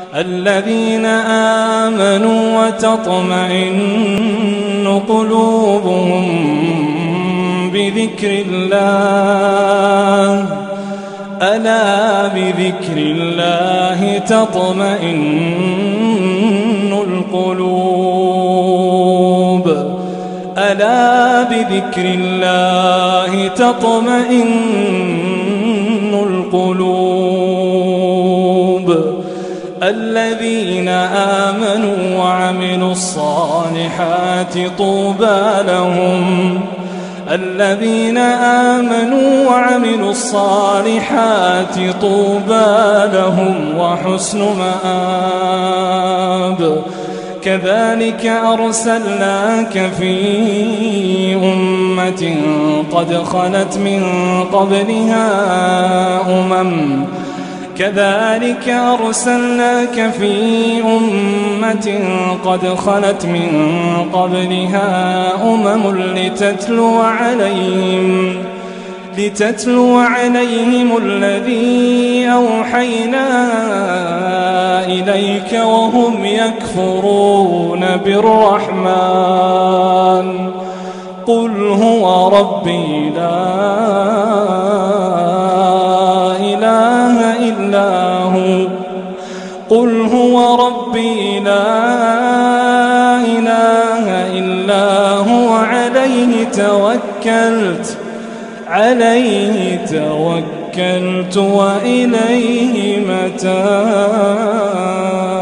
الذين آمنوا وتطمئن قلوبهم بذكر الله ألا بذكر الله تطمئن القلوب ألا بذكر الله تطمئن القلوب الذين آمنوا وعملوا الصالحات طوبى لهم الذين آمنوا وعملوا الصالحات طوبى لهم وحسن مآب كذلك أرسلناك في أمة قد خلت من قبلها كذلك أرسلناك في أمة قد خلت من قبلها لتتلو عليهم الذي أوحينا إليك وهم يكفرون بالرحمن قل هو ربي لا إله إلا هو قل هو ربي لا إله إلا هو عليه توكلت وإليه متاب.